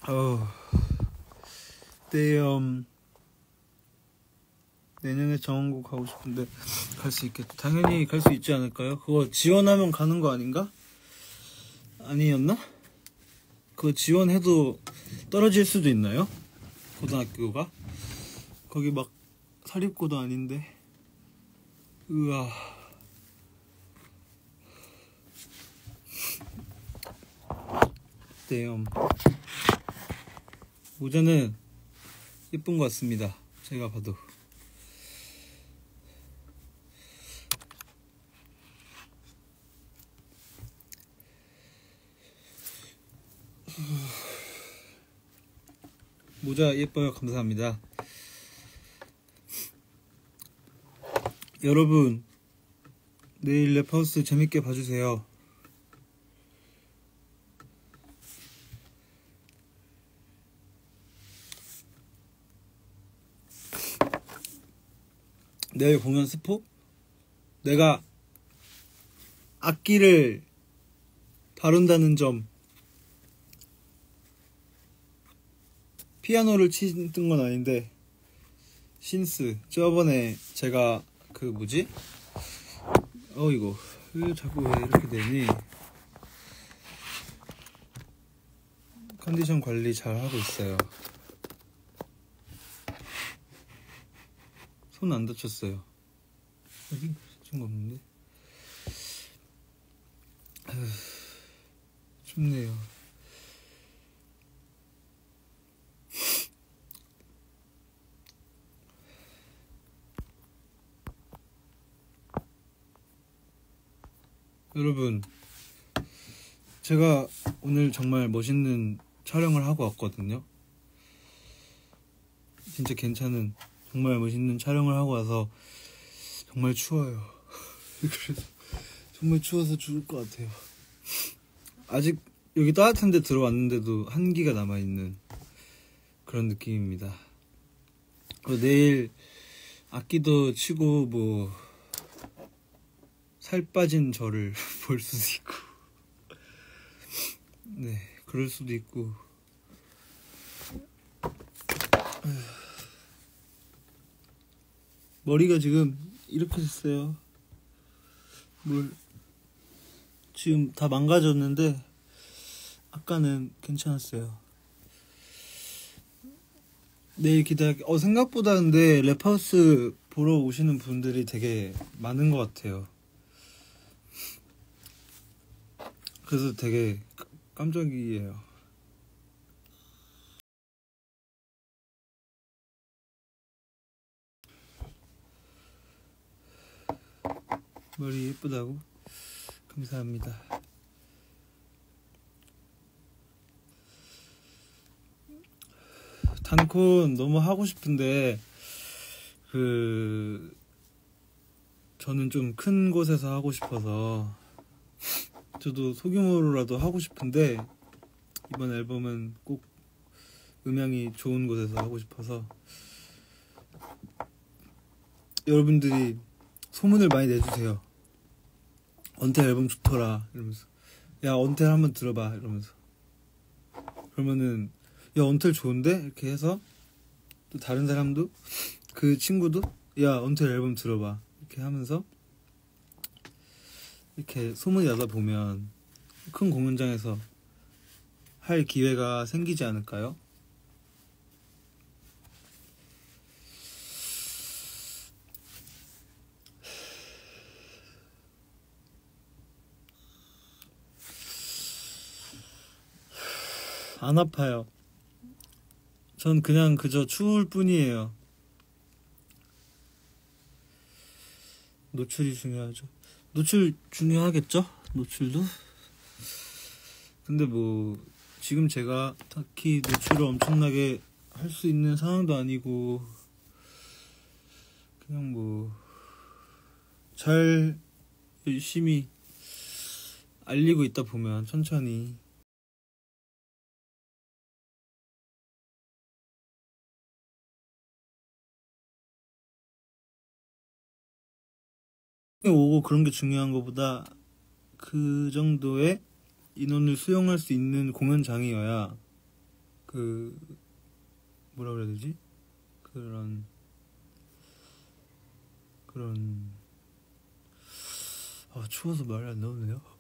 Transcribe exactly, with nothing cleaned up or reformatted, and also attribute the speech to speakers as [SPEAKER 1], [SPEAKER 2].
[SPEAKER 1] 어, 네, 음, 내년에 정원고 가고 싶은데 갈 수 있겠다. 당연히 갈 수 있지 않을까요? 그거 지원하면 가는 거 아닌가? 아니었나? 그거 지원해도 떨어질 수도 있나요? 고등학교가? 거기 막 사립고도 아닌데. 으아. 네, 음. 모자는 예쁜 것 같습니다. 제가 봐도. 모자 예뻐요. 감사합니다. 여러분, 내일 랩하우스 재밌게 봐주세요. 내일 공연 스포? 내가 악기를 다룬다는 점, 피아노를 치는 건 아닌데 신스, 저번에 제가 그 뭐지? 어 이거 왜 자꾸 왜 이렇게 되니? 컨디션 관리 잘 하고 있어요. 손 안 다쳤어요. 여기 다친 거 없는데? 아휴, 춥네요. 여러분, 제가 오늘 정말 멋있는 촬영을 하고 왔거든요. 진짜 괜찮은, 정말 멋있는 촬영을 하고 와서 정말 추워요. 그래서 정말 추워서 죽을 것 같아요. 아직 여기 따뜻한 데 들어왔는데도 한기가 남아있는 그런 느낌입니다. 내일 악기도 치고 뭐 살 빠진 저를 볼 수도 있고 네, 그럴 수도 있고. 머리가 지금 이렇게 됐어요. 뭘 지금 다 망가졌는데 아까는 괜찮았어요. 내일 기대할게. 어 생각보다 근데 랩하우스 보러 오시는 분들이 되게 많은 것 같아요. 그래서 되게 깜짝이에요. 머리 예쁘다고? 감사합니다. 단콘 너무 하고 싶은데 그 저는 좀 큰 곳에서 하고 싶어서 저도 소규모로라도 하고 싶은데 이번 앨범은 꼭 음향이 좋은 곳에서 하고 싶어서 여러분들이 소문을 많이 내주세요. 언텔 앨범 좋더라 이러면서, 야 언텔 한번 들어봐 이러면서, 그러면은 야 언텔 좋은데? 이렇게 해서 또 다른 사람도, 그 친구도 야 언텔 앨범 들어봐 이렇게 하면서 이렇게 소문이 나다 보면 큰 공연장에서 할 기회가 생기지 않을까요? 안 아파요. 전 그냥 그저 추울 뿐이에요. 노출이 중요하죠. 노출 중요하겠죠? 노출도? 근데 뭐 지금 제가 딱히 노출을 엄청나게 할 수 있는 상황도 아니고 그냥 뭐 잘 열심히 알리고 있다 보면 천천히 오고 그런 게 중요한 것보다 그 정도의 인원을 수용할 수 있는 공연장이어야 그 뭐라 그래야 되지? 그런 그런 아 추워서 말이 안 나오네요.